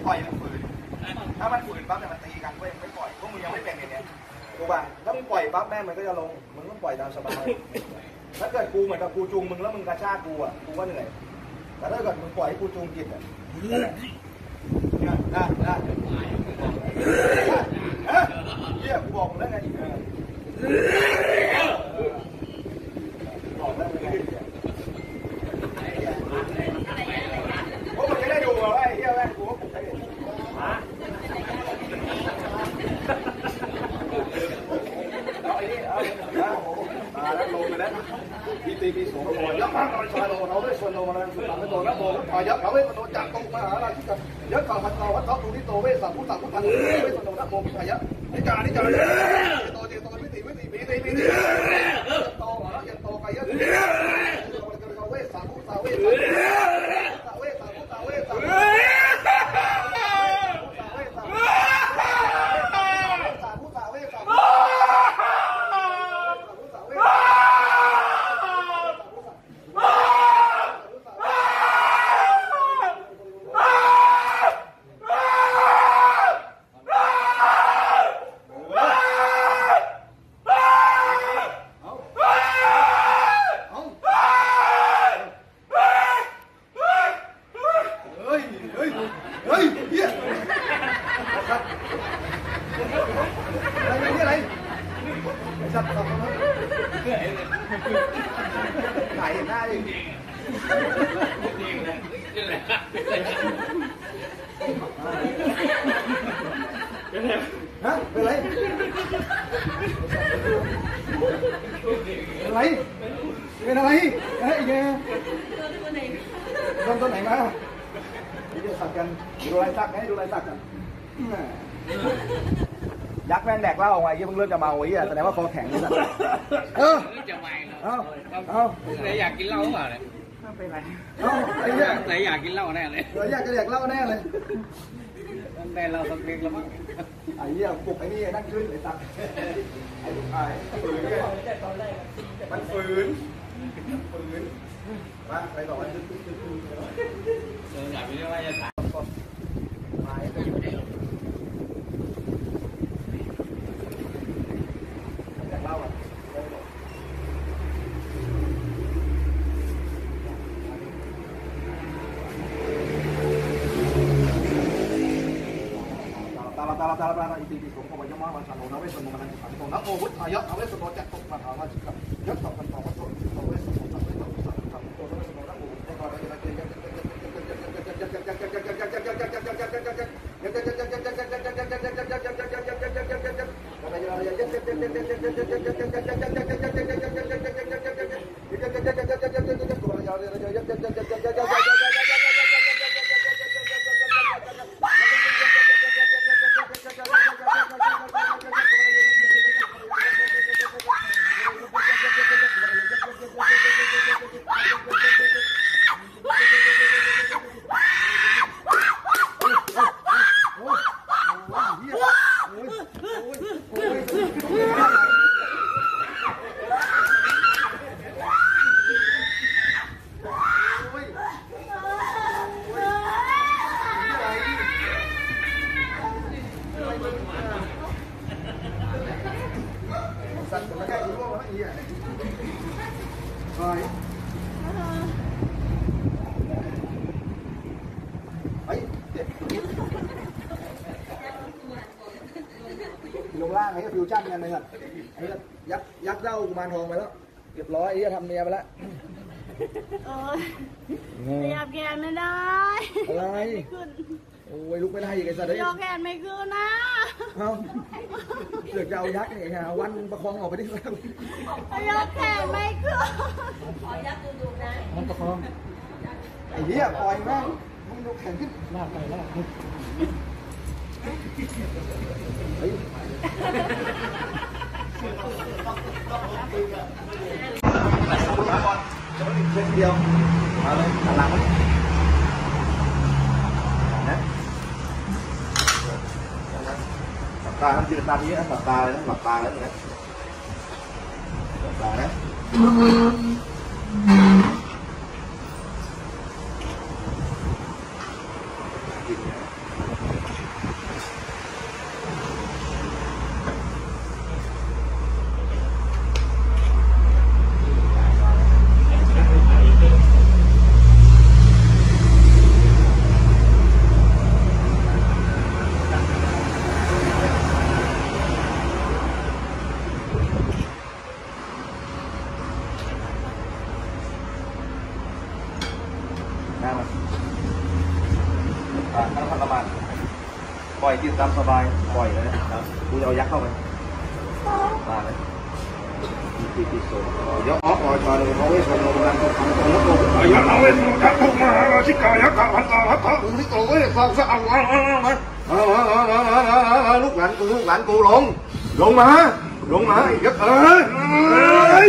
ปล่อยมันฝืนถ้ามันฝืนปั๊บเนี่ยมันตีกันเว้ยไม่ปล่อยพวกมึงยังไม่เป็นอย่างเนี้ยถูกป่ะถ้ามึงปล่อยปั๊บแม่มันก็จะลงมึงต้องปล่อยตามสบายถ้าเกิดกูเหมือนกับกูจูงมึงแล้วมึงกระชากกูอ่ะกูก็เหนื่อยแต่ถ้าเกิดมึงปล่อยให้กูจูงกินอ่ะได้เยี่ยกูบอกมึงแล้วไงบอกแล้วไงพวกมึงจะได้ดูว่าไอ้เหี้ยแม่กูก็ปลุกให้เห็นมาแล้วลงไปแล้วปีตีปีสองโมยักษ์ข้างราชาโลเราได้ส่วนโลมาแล้วสุดหลังไม่โดนแล้วโมพายักษ์เขาไม่โดนจับตรงมหาราชิกยักษ์ข่าวพันต่อวัดท็อปดูที่โตเวสังผู้ตังผู้พันไม่ส่วนโลนะโมพายักษ์นิจาโตเจโตไม่ตีปีโตหัวแล้วยันโตไปยักษ์เวสังผู้ตาเวสังไหนหน้าดิฮะเป็นไรเป็นไรเป็นอะไรเฮ้ยแกโดนตัวไหนมาเดี๋ยวสักกันดูลายสักให้ดูลายสักกันยักษ์แม่งแดกเหล้าออกมายี่เพิ่งเริ่มจะเมาไอ้แสดงว่าคอแข็งเลยนะจะไม่เอาไหนอยากกินเหล้าเปล่าเนี่ยไม่เป็นไรไอ้เนี่ยไหนอยากกินเหล้าแน่เลยอยากจะแดกเหล้าแน่เลยได้เหล้าสักเล็กแล้วมั้งไอ้เนี่ยปลุกไอ้นี่นั่งขึ้นไอ้ตักไอ้ลูกชายมันฝืนมาไปต่อไปอยากไปเรียกว่าจะถามตาลาอิติปิโสขบยมะวันชาโนนาเวสโนมันติปันโตนะโอวุฒายะนาเวสโนจักตกมาหาว่าจิตยักษ์ต่อกันต่อวัตถุนาเวสโนจักตกมาหาว่าจิตโตนาเวสโนนะโอวุฒายะนาเวสโนจักตกมาหาสัตว์มันแค่รู้ว่ามันอีอ่ะไปลงล่างไอ้ฟิวชั่นกันเลยอ่ะไอ้ยักษ์เจ้ากุมารทองไปแล้วเรียบร้อยไอ้จะทำเมียไปแล้วขยับแขนไม่ได้อะไรโอ้ยลุกไม่ได้อีกไอ้สัตว์เลยยกแขนไม่ขึ้นนะเอาเสือกจะเอายักษ์เนี่ยฮะวันประคองออกไปได้แล้วยกแขนไม่ขึ้นขอยักษ์ดูนะมันประคองไอ้เหี้ยปล่อยแม่งมึงยกแขนขึ้นลากไปลากเฮ้ยเส้นเดียวมาเลยหันหลังนะหลับตาทำจิตตาทีนะหลับตาเลยนะหลับตาแล้วนะหลับตานะจิตหน้ามันนั่งพันละมันปล่อยกินตามสบายปล่อยเลยนะครับกูจะเอายักษ์เข้าไปมาเลยตีโซ่ยกออกชาเลยเขาเวสโนโบราณเขาทำตรงนั้นตรงยักษ์เอาเวสโนยักษ์ทุกมาชิกายักษ์ขันตาพัดท้องที่โตเวสฟังสักลูกหลานกูลงมายักษ์เอ้ย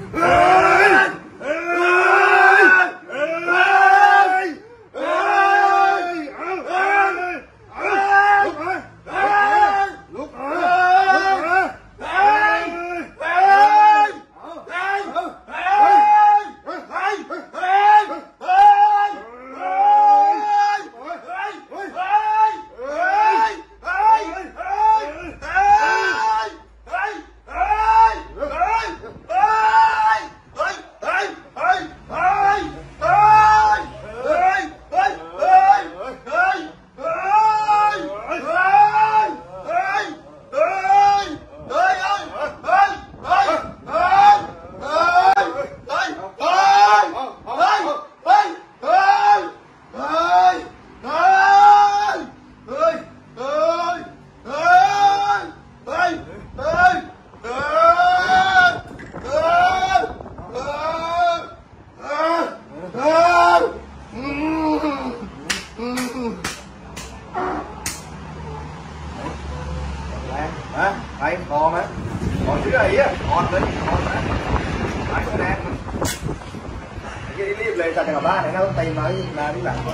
ใครพอไหมพอเชื่อไอ้เหี้ยออดเลยออดนะหายคะแนนไอ้เหี้ยรีบเลยจะกลับบ้านไหนนะต้องตีมาที่หลัง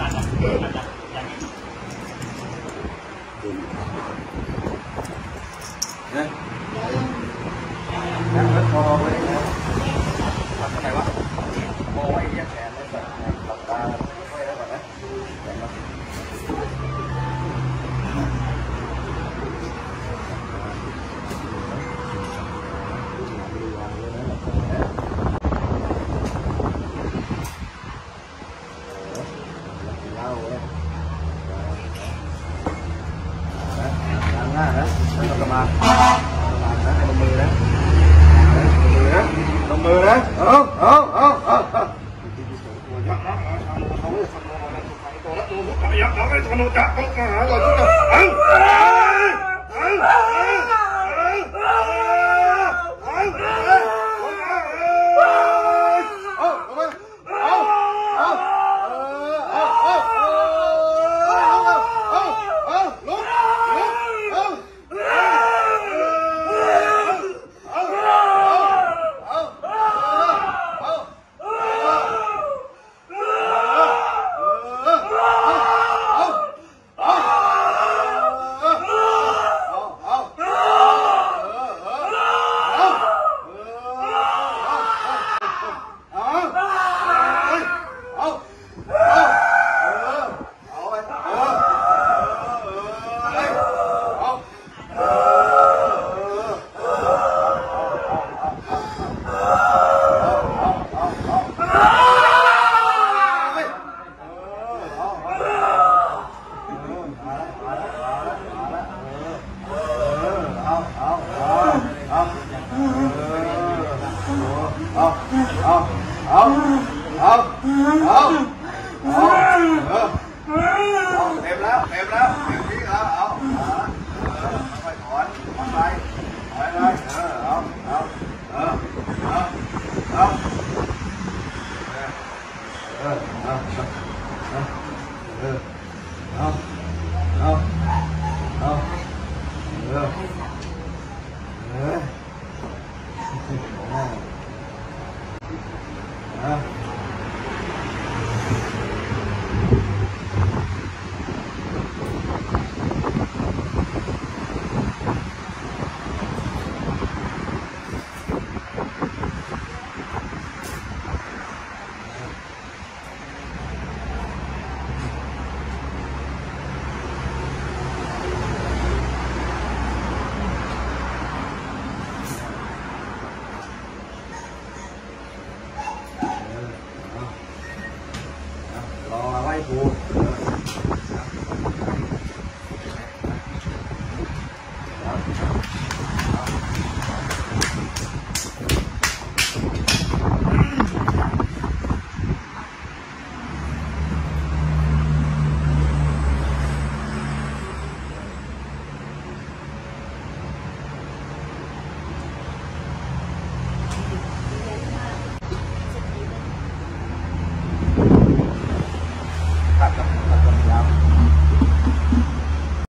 เนี่ยนั่งรถพอไว้นะทำอะไรวะมองไอ้เหี้ยแขนเลยแบบหลับตาค่อยๆแล้วก่อนนะนะแล้วก็มานะให้ลงมือนะลงมือนะเอายักษ์เอาไว้ทำโนจักรมาหาเราทุกเต็มแล้วเต็มที่แล้วเอาไปถอนไปเลยรอไว้กู